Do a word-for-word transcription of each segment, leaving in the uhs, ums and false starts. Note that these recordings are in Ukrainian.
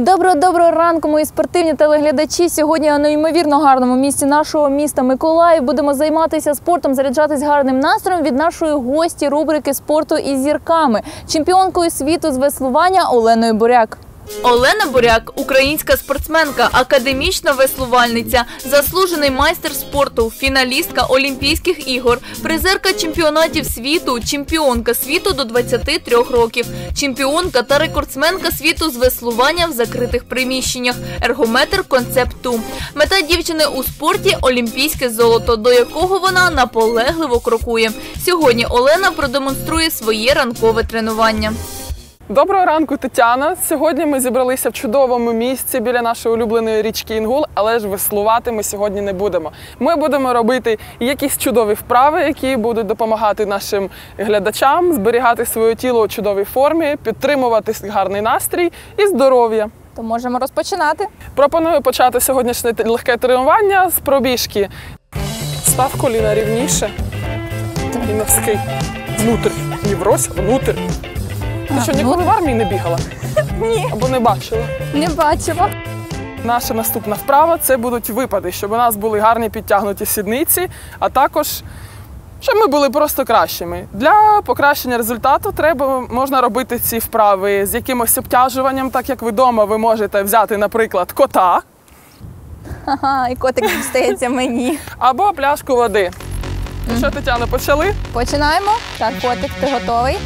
Доброго-доброго ранку, мої спортивні телеглядачі. Сьогодні на неймовірно гарному місці нашого міста Миколаїв будемо займатися спортом, заряджатись гарним настроєм від нашої гості рубрики «Спорту із зірками» – чемпіонкою світу з веслування Оленою Буряк. Олена Буряк – українська спортсменка, академічна веслувальниця, заслужений майстер спорту, фіналістка Олімпійських ігор, призерка чемпіонатів світу, чемпіонка світу до двадцяти трьох років, чемпіонка та рекордсменка світу з веслування в закритих приміщеннях, ергометр «Концепт-Ту». Мета дівчини у спорті – олімпійське золото, до якого вона наполегливо крокує. Сьогодні Олена продемонструє своє ранкове тренування. Доброго ранку, Тетяна! Сьогодні ми зібралися в чудовому місці біля нашої улюбленої річки Інгул, але ж веслувати ми сьогодні не будемо. Ми будемо робити якісь чудові вправи, які будуть допомагати нашим глядачам зберігати своє тіло у чудовій формі, підтримувати гарний настрій і здоров'я. То можемо розпочинати. Пропоную почати сьогоднішнє легке тренування з пробіжки. Став коліна рівніше і навский. Внутрь. Не врозь, а внутрь. Ти що, ніколи в армії не бігала? Ні. Або не бачила? Не бачила. Наша наступна вправа – це будуть випади, щоб у нас були гарні підтягнуті сідниці, а також, щоб ми були просто кращими. Для покращення результату треба, можна робити ці вправи з якимось обтяжуванням, так як ви вдома ви можете взяти, наприклад, кота. Ага, і котик дістається мені. Або пляшку води. Ну що, Тетяна, почали? Починаємо. Так, котик, ти готовий?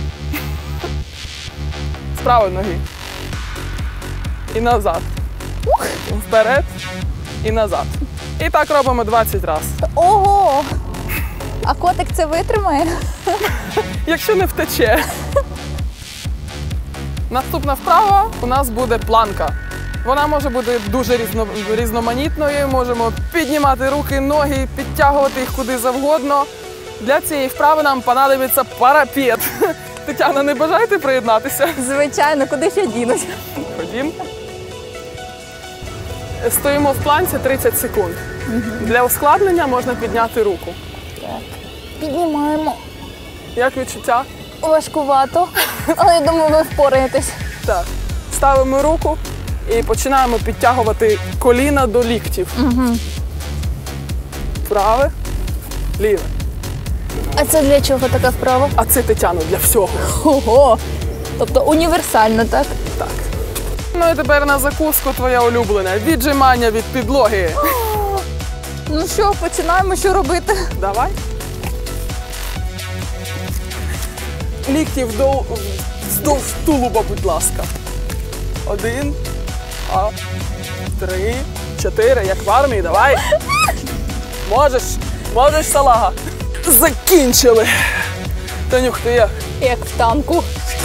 З правої ноги. І назад. Ух. Вперед і назад. І так робимо двадцять разів. Ого! А котик це витримає? Якщо не втече. Наступна вправа у нас буде планка. Вона може бути дуже різно, різноманітною. Можемо піднімати руки, ноги, підтягувати їх куди завгодно. Для цієї вправи нам понадобиться парапет. Тетяна, не бажаєте приєднатися? Звичайно, куди ж я дінусь? Ходім. Стоїмо в планці тридцять секунд. Угу. Для ускладнення можна підняти руку. Так. Піднімаємо. Як відчуття? Важкувато, але я думаю, ви впораєтесь. Так. Ставимо руку і починаємо підтягувати коліна до ліктів. Угу. Праве, ліве. А це для чого така вправа? А це, Тетяно, для всього. Ого! Тобто універсально, так? Так. Ну і тепер на закуску твоя улюблена. Віджимання від підлоги. Ну що, починаємо, що робити? Давай. Лікті вдов... вздовж тулуба, будь ласка. Один, два, три, чотири. Як в армії, давай. Можеш, можеш, салага. Закінчили. Танюх, ти як? Як в танку.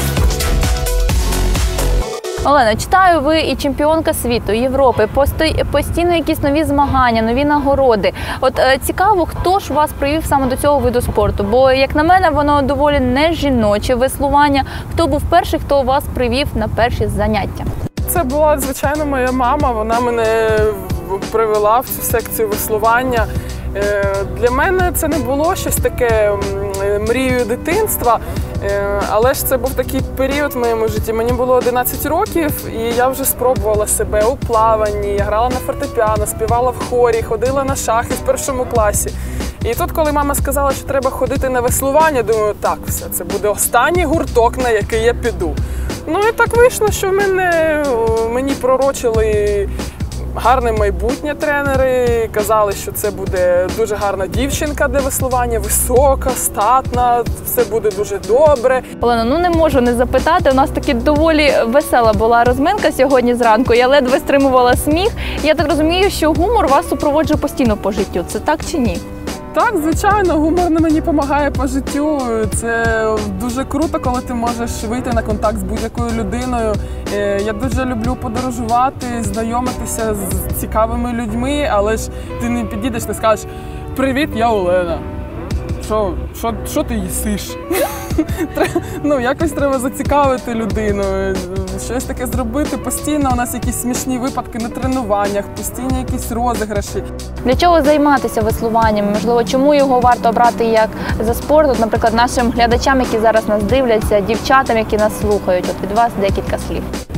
Олена, читаю, ви і чемпіонка світу, Європи, постійно якісь нові змагання, нові нагороди. От е, цікаво, хто ж вас привів саме до цього виду спорту? Бо, як на мене, воно доволі не жіноче веслування. Хто був перший, хто вас привів на перші заняття? Це була, звичайно, моя мама. Вона мене привела в цю секцію веслування. Для мене це не було щось таке мрією дитинства, але ж це був такий період в моєму житті. Мені було одинадцять років, і я вже спробувала себе у плаванні, я грала на фортепіано, співала в хорі, ходила на шахи в першому класі. І тут, коли мама сказала, що треба ходити на веслування, думаю, так, все, це буде останній гурток, на який я піду. Ну і так вийшло, що мене, мені пророчили гарне майбутнє тренери, казали, що це буде дуже гарна дівчинка для веслування, висока, статна, все буде дуже добре. Олена, ну не можу не запитати, у нас таки доволі весела була розминка сьогодні зранку, я ледве стримувала сміх. Я так розумію, що гумор вас супроводжує постійно по життю, це так чи ні? Так, звичайно, гумор мені допомагає по життю. Це дуже круто, коли ти можеш вийти на контакт з будь-якою людиною. Я дуже люблю подорожувати, знайомитися з цікавими людьми, але ж ти не підійдеш, не скажеш «Привіт, я Олена». Що, що, що ти їсиш? Ну, якось треба зацікавити людину, щось таке зробити. Постійно у нас якісь смішні випадки на тренуваннях, постійно якісь розіграші. Для чого займатися веслуванням? Можливо, чому його варто обрати як за спорт? От, наприклад, нашим глядачам, які зараз нас дивляться, дівчатам, які нас слухають. От від вас декілька слів.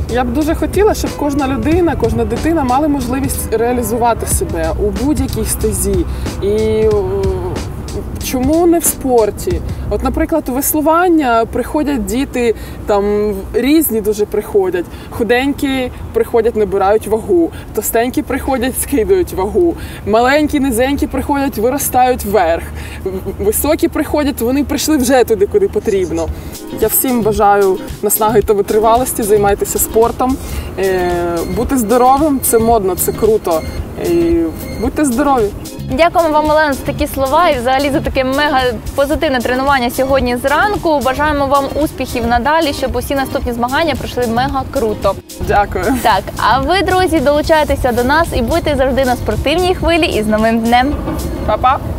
Я б дуже хотіла, щоб кожна людина, кожна дитина мала можливість реалізувати себе у будь-якій стезі. І чому не в спорті? От, наприклад, у веслування приходять діти, там різні дуже приходять. Худенькі приходять, набирають вагу, товстенькі приходять, скидують вагу, маленькі, низенькі приходять, виростають вверх. Високі приходять, вони прийшли вже туди, куди потрібно. Я всім бажаю наснаги та витривалості, займайтеся спортом. Бути здоровим – це модно, це круто. І будьте здорові! Дякуємо вам, Олена, за такі слова і взагалі за таке мега позитивне тренування сьогодні зранку. Бажаємо вам успіхів надалі, щоб усі наступні змагання пройшли мега круто. Дякую. Так, а ви, друзі, долучайтеся до нас і будьте завжди на спортивній хвилі. І з новим днем! Па-па!